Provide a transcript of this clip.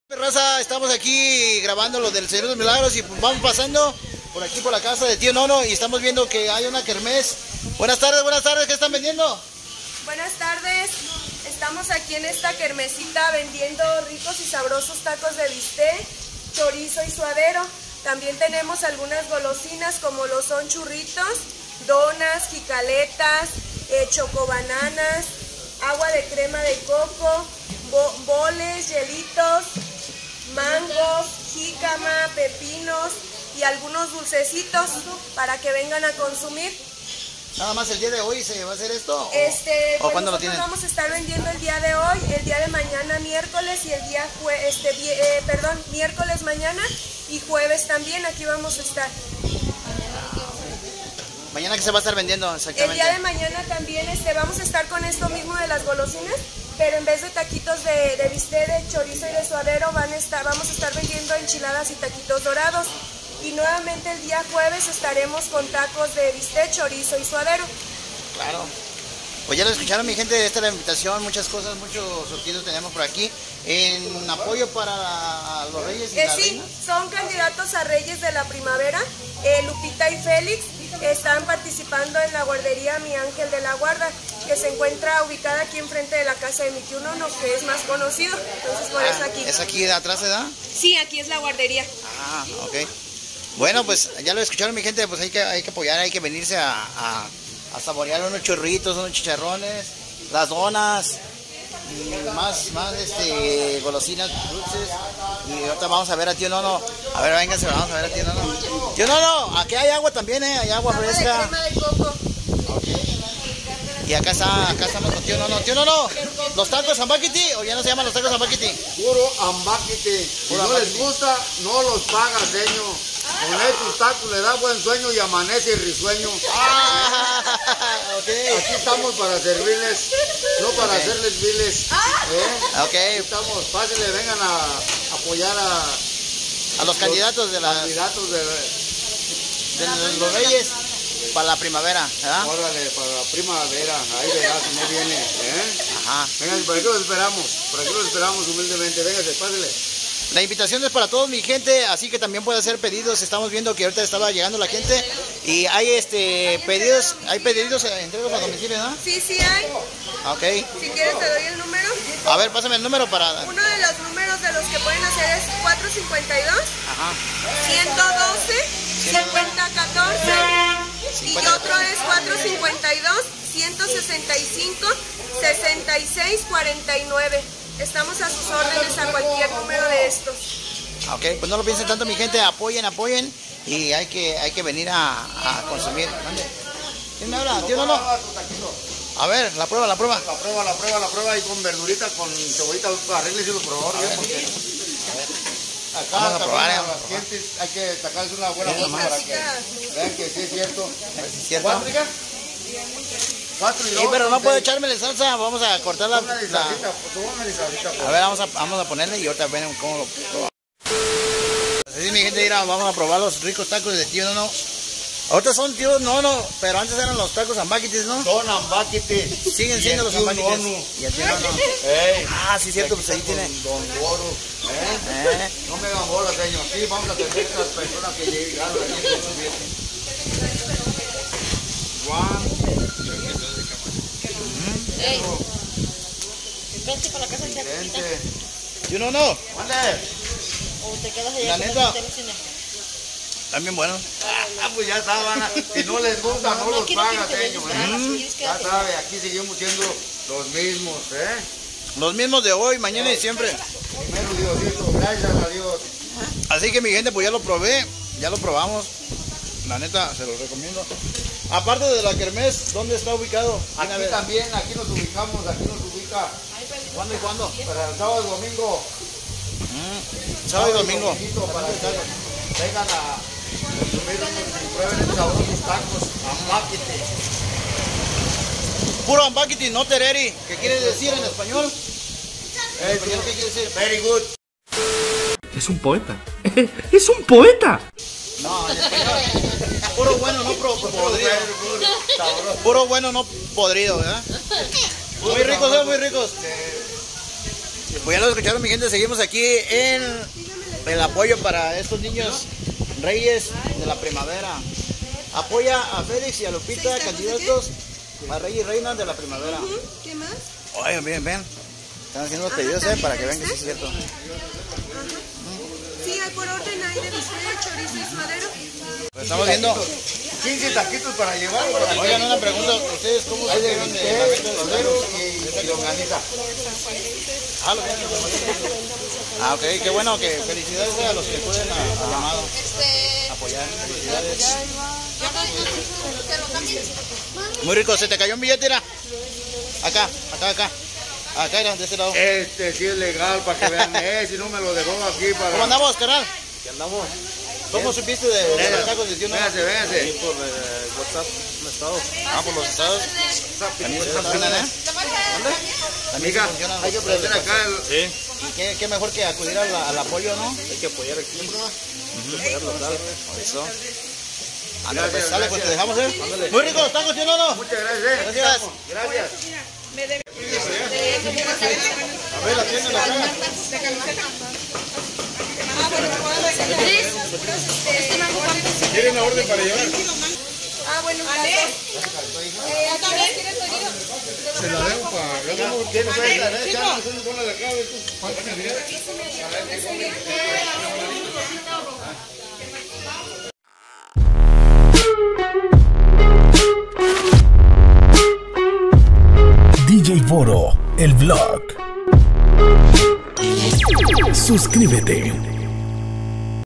Raza, estamos aquí grabando lo del Señor de los Milagros y vamos pasando por aquí por la casa de tío Nono y estamos viendo que hay una kermés. Buenas tardes, ¿qué están vendiendo? Buenas tardes, estamos aquí en esta kermesita vendiendo ricos y sabrosos tacos de bistec, chorizo y suadero. También tenemos algunas golosinas como lo son churritos, donas, jicaletas, chocobananas, agua de crema de coco, boles, hielitos, mangos, jícama, pepinos y algunos dulcecitos para que vengan a consumir. Nada más el día de hoy se va a hacer esto. ¿O Pues cuándo lo tienen? Vamos a estar vendiendo el día de hoy, el día de mañana miércoles y el día miércoles mañana y jueves también. Aquí vamos a estar. Mañana que se va a estar vendiendo exactamente. El día de mañana también vamos a estar con esto mismo de las golosinas, pero en vez de taquitos de bistec, de chorizo y de suadero vamos a estar vendiendo enchiladas y taquitos dorados. Y nuevamente el día jueves estaremos con tacos de bistec, chorizo y suadero. Claro. Pues ya lo escucharon, mi gente, esta es la invitación, muchas cosas, muchos surtidos tenemos por aquí. En apoyo para los Reyes y las Sí, Reinas. son candidatos a Reyes de la Primavera. Lupita y Félix están participando en la guardería Mi Ángel de la Guarda, que se encuentra ubicada aquí enfrente de la casa de mi tío Nono, que es más conocido. Entonces por eso aquí. ¿Es aquí de atrás, verdad? Sí, aquí es la guardería. Ah, ok. Bueno, pues ya lo escucharon, mi gente, pues hay que apoyar, hay que venirse a saborear unos churritos, unos chicharrones, las donas, y más golosinas dulces. Y ahorita vamos a ver a tío Nono. A ver, vénganse, vamos a ver a tío Nono. Tío Nono, aquí hay agua también, hay agua fresca. Agua de crema de coco. Y acá estamos con tío Nono. Tío Nono, ¿los tacos ambaquiti o ya no se llaman los tacos ambaquiti? Puro ambaquiti. Si no les gusta, no los paga, señor. Con estos tacos le da buen sueño y amanece risueño. Okay. Aquí estamos para servirles, no para hacerles viles. Okay. Estamos, pásenle, vengan a apoyar A los candidatos de los Reyes para la primavera, ¿verdad? Órale, para la primavera, ahí verás cómo viene. Ajá. Vengan, por aquí los esperamos humildemente. Vénganse, pásenle. La invitación es para todos, mi gente, así que también puede hacer pedidos. Estamos viendo que ahorita estaba llegando la gente y hay pedidos, entregas a domicilio, ¿no? Sí, sí hay. Ok. Si quieres te doy el número. A ver, pásame el número para... Uno de los números de los que pueden hacer es 452 Ajá. 112 5014 y otro es 452 165 6649. Estamos a sus órdenes a cualquier número de estos. Ok, pues no lo piensen tanto, mi gente, apoyen y hay que venir a consumir. ¿Quién me habla? ¿Tío Nono? A ver, la prueba. La prueba y con verdurita, con cebollita, arrégleselo por favor. Acá Vamos a probar, a las gentes hay que sacarles una buena forma para que vean que sí es cierto. ¿Es cierto? 4 y 2. Sí, pero no puedo echármele salsa, vamos a cortar la... Una lisacita, A ver, vamos a ponerle y ahorita ven cómo lo probamos. Así, mi gente, mira, vamos a probar los ricos tacos de tío Nono. Ahorita son tío Nono, pero antes eran los tacos ambaquitis, ¿no? Son ambaquites. Siguen siendo los ambaquitis. Y el tío Nono. Ah, sí, cierto, pues ahí tiene. Don Goro. No me hagan bola, señor. Sí, vamos a tener a las personas que llegaron aquí en su Vente para la casa de Tío Nono, o te quedas allá. La neta. También bueno. pues ya saben, si no les gusta, no los paga, señor. Ya Ya sabe, aquí seguimos siendo los mismos, Los mismos de hoy, mañana y siempre. Primero Diosito, gracias a Dios. Así que mi gente, pues ya lo probé, ya lo probamos. La neta, se los recomiendo. Aparte de la kermés, ¿dónde está ubicado? Aquí también, aquí nos ubicamos, aquí nos ubica. ¿Cuándo y cuándo? Para el sábado y domingo. Sábado y domingo. Para estar, vengan a consumir y prueben el sabor de los tacos ambaquiti. Puro ambaquiti, no tereri. ¿Qué quiere decir en español? ¿En español qué quiere decir? Very good. Es un poeta. ¡Es un poeta! No, en español. Puro bueno, no podrido. Puro bueno, no podrido, ¿verdad? Muy ricos, muy ricos. Pues ya lo escucharon, mi gente, seguimos aquí en el apoyo para estos niños reyes de la primavera. Apoya a Félix y a Lupita, candidatos a reyes y reinas de la primavera. ¿Qué más? Oigan, ven. Están haciendo los pedidos, para que vean que sí es cierto. Sí, hay por orden, hay de bistec, chorizo y suadero. Pues estamos viendo. 15 taquitos para llevar. Oigan, una pregunta, ¿ustedes cómo se vieron de la venta de Cordero y longaniza. Ah, lo tienen. Ah, ok, qué bueno, que felicidades a los que acuden al llamado. Apoyar, felicidades. Muy rico, ¿se te cayó un billete? Mira. Acá. Acá era, de este lado. Este sí es legal para que vean, si no me lo dejó aquí para... ¿Cómo andamos, carnal? ¿Qué andamos? ¿Cómo supiste de los tacos de Tío Nono? Véngase. Por WhatsApp, un estado. Ah, por los estados. También se funcionan, ¿eh? También se Amiga, funcionan. hay que prender acá el... Sí, Y qué mejor que acudir al apoyo, ¿no? hay que apoyar aquí. Apoyar local. Por eso. Ándale, pues sale, pues te dejamos, ¿eh? Muy rico los tacos, Tío Nono. Muchas gracias. Gracias. Gracias. A ver, la tienen acá. ¿Quieren una orden para llevar? Ah, bueno, Se la dejo para... ¿Quién es esa? Ponla de acá, DJ Boro, el vlog. Suscríbete.